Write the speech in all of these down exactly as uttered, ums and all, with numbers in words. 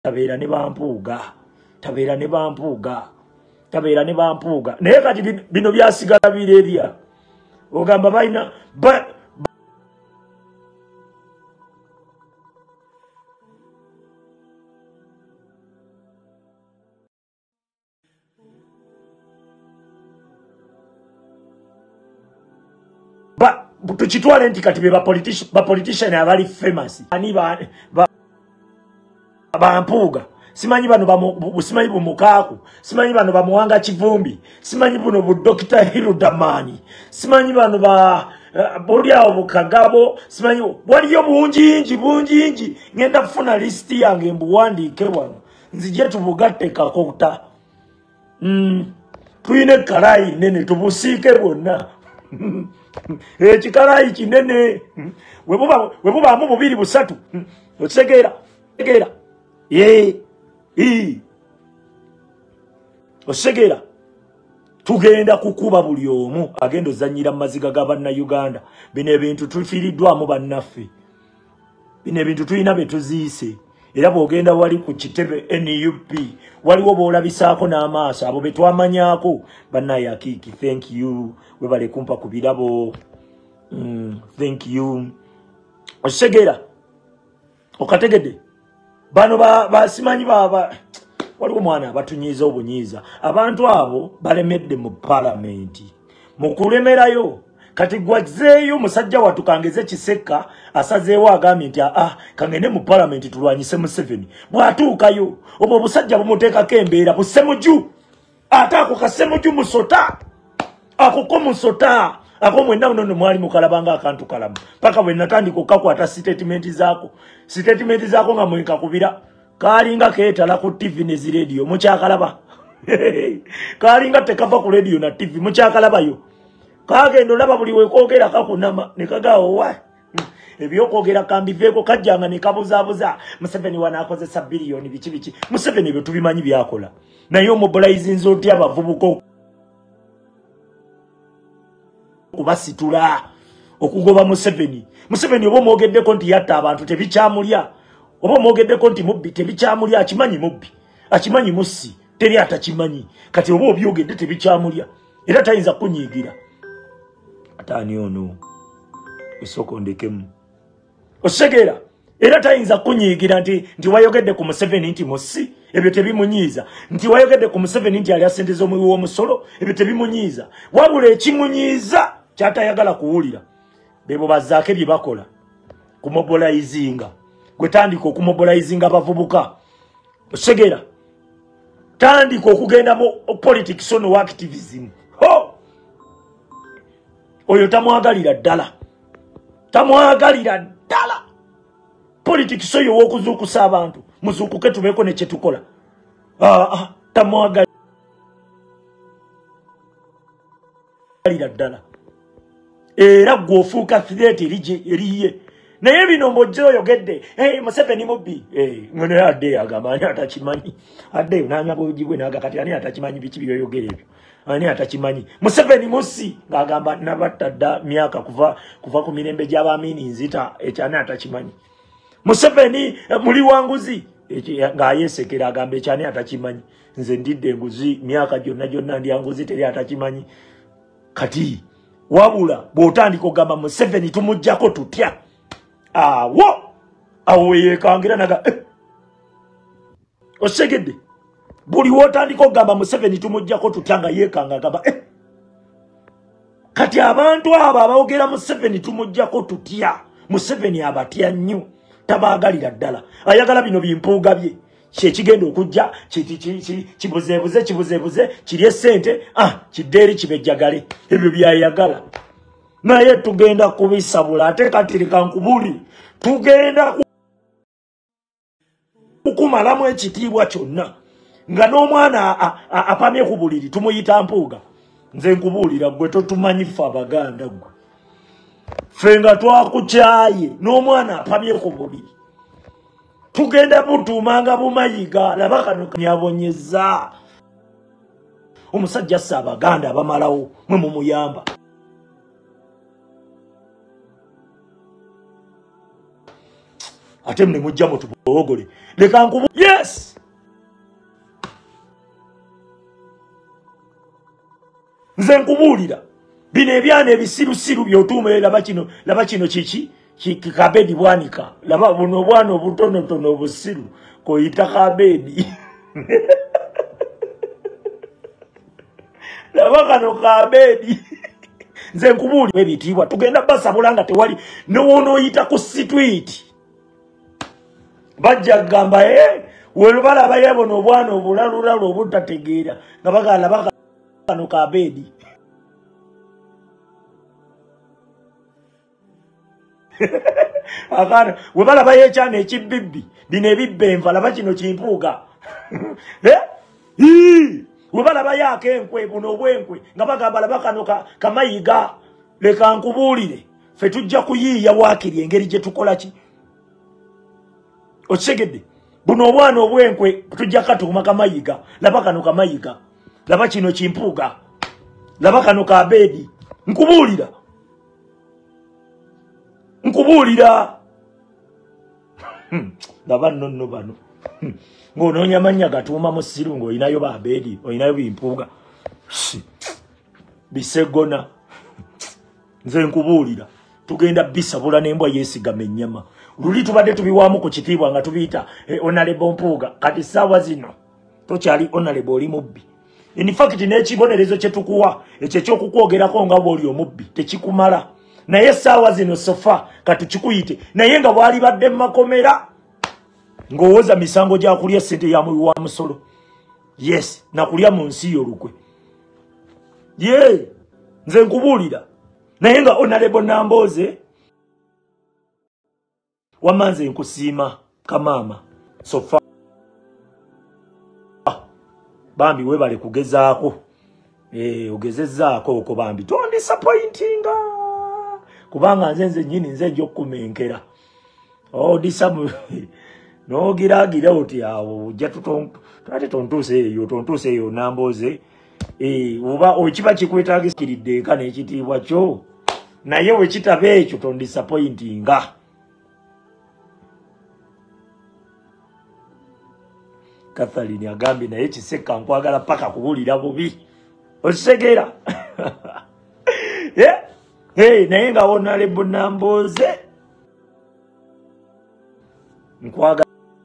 tabeera ne bampuuga tabeera ne bampuuga tabeera ne bampuuga naye kati bino byasigala bireerya ogamba balina ba, ba tukitwale nti kati be ba politician abali famous ani ba, ba bampuuga simanyi bano bamu simanyi bumukaku simanyi bano bamuwanga kivumbi simanyi buno bu Doctor Hiludamani simanyi bano ba uh, bulyawo bukagabo simanyi waliyo bunjinji bunjinji ngenda kufuna list yange mbuwandiike wano nzije tubugatte kakota mm tuyine kalayi nene tubusiike bwonna ekikalayi kinene webuba webuba mu bubiri busatu otegeera tegeera ye i osegera tugenda kukuba buli omu agenda ozanyira maziga ga banna Uganda bino ebintu tufiiriddwamu bannaffe bino ebintu tulina betuziise era bwogenda wali ku kitebe N U P waliwo boolabisaako n'amaaso abo betwamanyaako bannaye Akiki thank you webale kumpa ku birabo mm, thank you osegera okategedde bano ba basimanyi baba waliwo mwana batunyiza obunyiza abantu abo balemedde mu parliament mukulemerayo kati gwazeeyo musajja watukangeze kiseka asazeewo agambye nti ah kangene mu parliament tulwanyise Museveni bwatuukayo obwo busajja bumuteekako embeera busemuju ate ako kasemuju musota ako ko musota ako mwenna unono mwali mukalabanga akantu kalamu paka bwe natandika okukakwata statement zaako statement zaako nga mwenka kubira kalinga keetala ku T V ne zi radio mukyakalaba kalinga tekava ku radio na T V mukyakalabayo kagendo laba buli wekoogera kakunama ne kagaawo wa ebyo koogera kambiveeko kajjanga ne kabuzaabuza Museveni wanaakozesa biliyoni biki biki Museveni ebyo tubimanyi byakola naye omobilizinze otya abavubuka kubasitula okugoba Museveni Museveni obo mogeddeko nti yatta abantu tebikyamulya obo mogeddeko nti mubbi tebikyamulya akimanyi mubbi akimanyi musi teri atakimanyi kati obo obyogedde tebikyamulya era tayinza kunyiigira atani ono esoko ndekemu osegera era tayinza kunyiigira nti nti wayogedde ku Museveni nti musi ebyo tebimunyiiza nti wayogedde ku Museveni nti ali asenteza omuwi w'omusolo ebyo tebimunyiiza wabula ekimunyiiza kyatayagala kuwulira bebo bazaake bye bakola kumobilizinga gwe tandika okumobilizinga abavubuka osegera tandika okugenda mu politics ono activism ho oyo tamwagalira ddala tamwagalira ddala politics oyo w'okuzuukusa abantu muzuukuke tubeeko ne kye tukola ah, ah, tamwagalira ddala era gwofuuka threat eriye naye bino mbojja oyogedde hey, Museveni mubbi hey, ngone adde agamba ani atakimanyi adde nanga bojibwe naga kati ani atakimanyi biki byoyogera ebyo ani atakimanyi Museveni musi ngagamba nabatta dda myaka kuva kuva ku mirembe gy'abamini nzita ekyani atakimanyi Museveni muli wanguzi ng'ayesekera agamba ekyani atakimanyi nze ndidde enguzi myaka gyonna gyonna ndi anguzi teri atakimanyi kati wabula bw'otandika ogamba Museveni tumuggyako tutya awo awo yeekangira naga eh. osegedde buli wotandika ogamba Museveni tumuggyako tutya nga yeekanga agamba eh. kati abantu abo abawogera Museveni tumuggyako tutya Museveni abatya nnyo tabaagalira ddala ayagala bino bimpuuga bye kyekigenda okujja kibuzeebuze kibuzeebuze kirye ssente ah kiddeeri kibejjagale ebyo byayagala naye tugenda kubisabula ate kati leka nkubuli tugenda kukumalamu ekitiibwa kyonna nga n'omwana apamye ku buliri tumuyita mpuuga nze nkubuulira gwe totumanyi ffe Abaganda gwe ffe nga twakukyaye n'omwana apamye ku buliri tugenda butuumanga bumayiga laba kano nyabonyeza omusajja assa Abaganda abamalawo mwe mumuyamba ate mne mujja mutubogole leka nkubu yes nze nkubulira bino ebyana ebisirusiru byotuume laba kino laba kino kiki kikabedi bwanika laba buno bwana obutono tono obusiru koyita kabedi laba kano kabedi nze nkubulira ebitibwa tugenda basabulanga tewali noono oyita ku street bajja gamba eh welubala bayabona obwana obulalulalo obutategeera nga bagala baka kano kabedi akana webala baye cyane ekibibbi bine ebibbenva laba kino kimpuga eh hi webala bayake enkwe buno bwenkwe nga bagamba laba kano kamayiga leka nkubulire fe tujja kuyiya wakiri engeri je tukola ki ochegedde buno obwana obwenkwe tujja katuma kamayiga laba kano kamayiga laba kino kimpuga laba kano kabedi nkubulira nkubulira laba nonno bano ngononya manya gatuma mu sirungo oyinayo babedi oyinayo bimpuga bisegona nze nkubulira tugenda bisabula nembwa yesigame nyama luli tubadde tubiwamu ku kitibwa nga tubita eh, honorable mpuga kati sawa zino tokyali honorable oli mubbi in fact n'ekibonerezo kye tukuwa ekyo ky'okukwogerako nga bw'oli omubbi tekikumala naye sawa zino sofa katukikuyite naye nga bwali badde makomera ngowooza misango gya kulya sente ya muwi wa musolo yes nakulya mu nsi yolukwe ye nze nkubulira naye nga honorable Namboze wamanze nkusiima kamama sofa bambi webale kugezaako eh ogezezzaako oko bambi don't disappointinga kubanga nze nze nyini nze njo kumenkera oh disamu no giragira oti awo jatuton tate tontuse eyo tontuse eyo Namboze eh uba okiba kikwetagiskiridde kana ekitibwa kyo naye we kitabe ekyo don't disappointinga Catherine agambi naye kiseka nkwagala paka kubulira bubi osegera yeah hey naye nga honorable Namboze nkwagala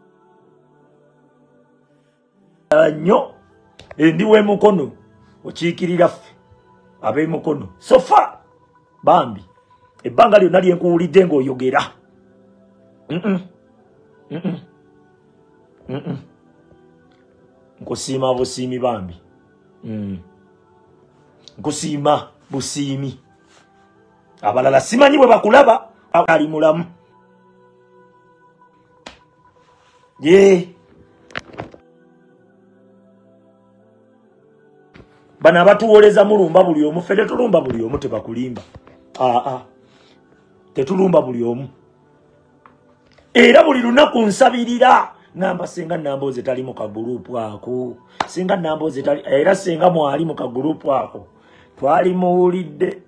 nyo ndiwe mukono okikirira ffe abe mukono sofa bambi ebbanga lyo nali enkuwulidde ng'oyogera mm mm mm nkusiima busiimi bambi mm. nkusiima busiimi abalala simanyi bwe bakulaba ali mulamu ye bana batuwoleza mulumba buli omu fede tulumba buli omu tebakulimba aa ah, ah. tetulumba buli omu era buli lunaku nsabirira ngamba singa Namboze tali mu kagrupu ako singa Namboze tali era singa mwali mu kagrupu ako twali muwulidde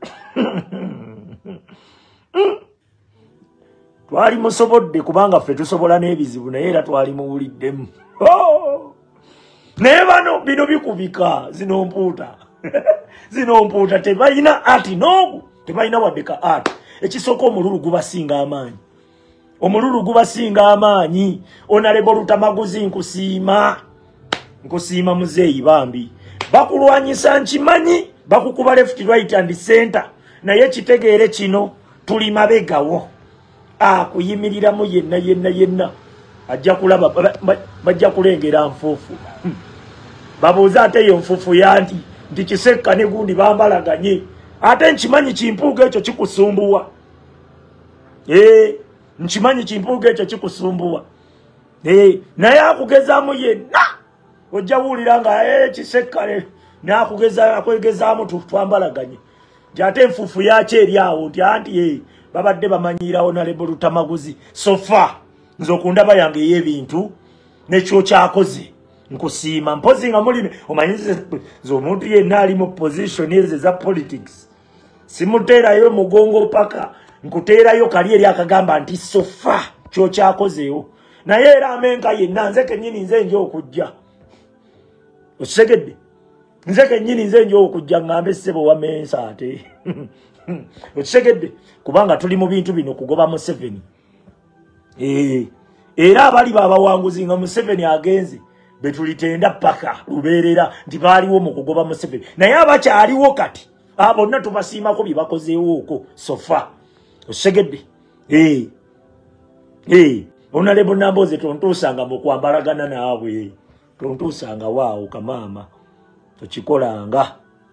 twali musobodde kubanga ffe tusobola n'ebizibu naye era twali muwuliddemu oh! naye bano bino bikubika zino mpuuta zino mpuuta tebalina ati noogu tebalina waddeka ati ekisooka omululu gubasinga amaanyi omululu gubasinga amaanyi honorable Lutamaguzi nkusiima nkusiima muzeeyi bambi bakulwanyisa nkimanyi bakukuba left right and center naye kitegeere kino tuli mabegawo akuyimiriramu yenna yenna yenna ajja kulaba bajja kulengera nfuufu babuuza ate eyo nfuufu yanti nti Kisekka ne gundi bambalaganye ate nkimanyi kimpuuga ekyo kikusumbuwa ee nkimanyi kimpuuga ekyo kikusumbuwa ee naye akugezaamu yenna ojja wuulira nga ee Kisekka n'akugeza akwegezaamu twambalaganye nti ate enfuufu yakyo eri awo nti anti ee babadde bamanyiira honorable Lutamaguzi sofa nze okundaba yange ey'ebintu nekyo kyakoze nkusiima mpozi nga mulime omanyize omuntu yenna ali mu position ezo za politics simuteerayo mugongo paka nkuteerayo kali eri akagamba nti sofa kyo kyakozeewo naye era amenka yenna nze kennyini nze nja okujja osegedde nze kennyini nze nja okujja ngambe ssebo wa mensa ate osegedde kubanga tuli mu bintu bino kugoba Museveni eh era abali babawanguzi nga Museveni agenze betulitenda paka luberera nti baaliwo mu kugoba Museveni naye abakyaliwo kati abo bonna tubasiimako bye bakozeewo okwo sofa osegedde eh eh onalebo namboze tontusanga mu kwambalagana naawe tontusanga waawo kamaama tokikolanga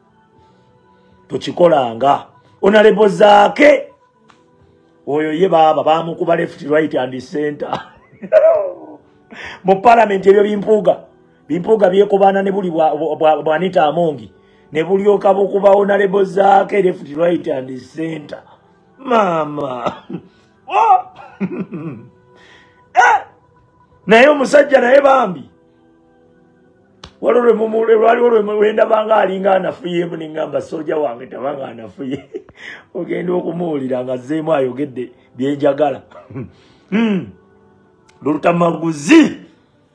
tokikolanga onalebo zaake oyo ye baba bamukuba left right and center mu parliament ebyo bimpuga bimpuga byekobana ne buli bwanita amongi ne buli okabo kuba onalebo zaake left right and center mama eh naye omusajja naye bambi walole mumule walole mwenda banga alinga anafuye muningamba soja wange tabanga anafuye ogenda okumuulira nga zeemu ayogedde byenjagala hmm lutamaguzi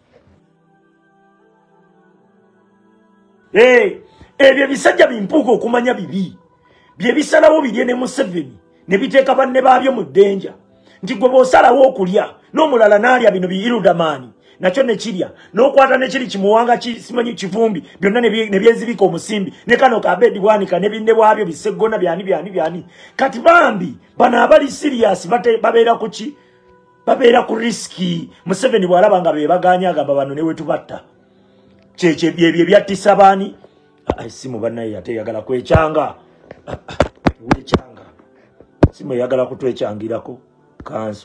eh ebyo bisajja bimpuko okumanya bibi bye bisalawo bidye ne Museveni ne biteeka banne baabyo mu ddenja nti gwe bosalawo okulya n'omulala n'alya bino biyirudamani nakyo ne kirya n'okwata ne kiri kimuwanga simanyi kivumbi byonna ne byezibika omusimbi ne kano kabedi bwanika ne binne bwabyo biseggona byani byani byani kati bambi bano abali serious babeera ku ki babeera ku riski Museveni bw'alaba nga be baganya agamba bano ne wetubatta kyekye byebye byattisa baani simu bannaye ate yagala kwekyanga wekyanga simu yagala kutwekyangirako kanso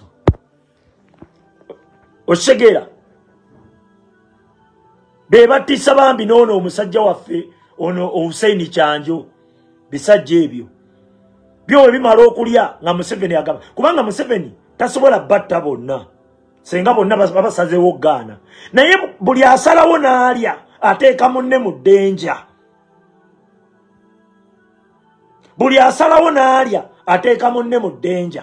osegera beba tisa bambi nono omusajja waffe ono Hussein Kyanjo bisajja ebyo byo bimala okulya nga Museveni agaba kubanga Museveni tasobola batta bonna senga bonna babasazeewo Ghana naye buli asalawo n'alya ateeka munne mu ddenja buli asalawo n'alya ateeka munne mu ddenja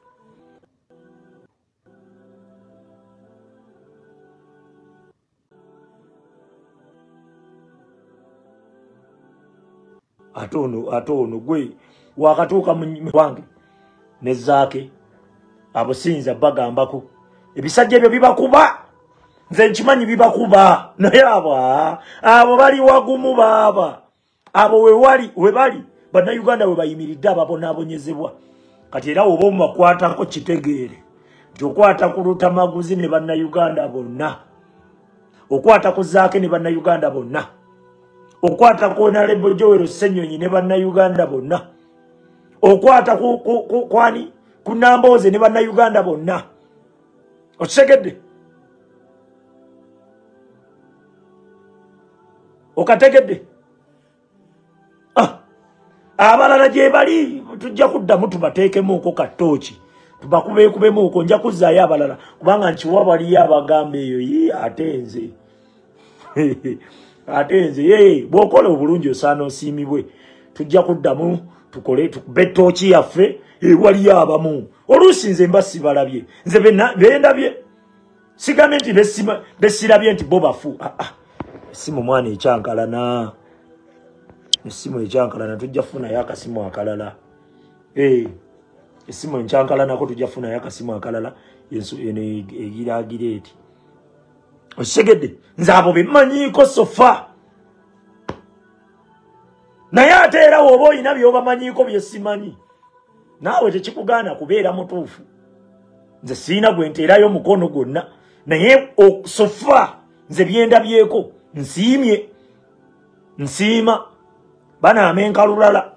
atono atono gwe wakatuuka mu wange ne zaake abusinza bagambako ebisajja ebyo bibakuba nze nkimanyi bibakuba naye abo abo bali wagumu baaba abo we wali we bali bannayuganda we bayimiridde ababonaabonyezebwa kati era oba omubakwatako kitegeere nti okwata ku Lutamaguzi ne bannayuganda bonna okwata ku zaake ne bannayuganda bonna okwata ku Honorable Joel Ssenyonyi ne bannayuganda bonna okwata ku kwani ku Namboze ne bannayuganda bonna okitegedde okategedde ah abalala gye bali tujja kuddamu tubateekemuuko katooki tubakubeekubemuuko nja kuzzaayo abalala kubanga nkiwa baliyo abagamba eyo ye ate nze ate nze ye bw'okola obulungi osaana osiimibwe tujja kuddamu tukole tukube tooki yaffe ewaliyo abamu oluusi nze mba sibalabye nze bendabye sigambe nti besirabye nti bo bafu essimu mwana ekyankalana essimu ekyankalana tujja kufunayo akasimu akalala essimu enkyankalanako tujja kufunayo akasimu akalala egiragira eti osegedde nze abo bemmanyiiko sofa naye ate era woba olina byobamanyiiko byesimanyi naawe tekikugaana kubeera mutuufu nze siina gwe nteerayo mukono gwonna naye sofa nze byendabyeko nsiimye nsiima banaamenka lulala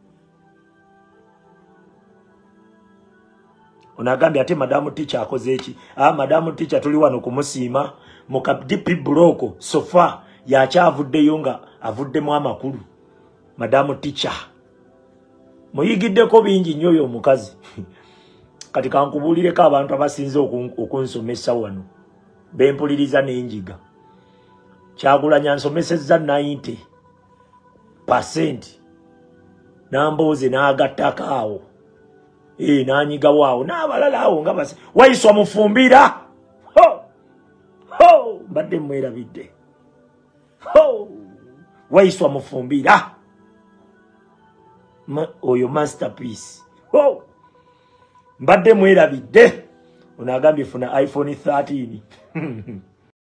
onagambye ate madamu ticha akoze eki ah madamu ticha tuli wano kumusiima mu dipi bloko sofa yakyavuddeyo nga avuddemu amakulu madamu ticha muyigiddeko bingi nnyo oyo omukazi kati kankubuulireko abantu abasinze okunsomesa wano bempuliriza n'enjiga Kyagulanyi nsomesezza ninety percent Namboze n'agattako awo eh nanyiga wao n'abalala awo nga basi Wayiso mufumbira ho ho badde mwera bidde ho Wayiso mufumbira Ma, oyo masterpiece ho badde mwera bidde unagambye funa iPhone thirteen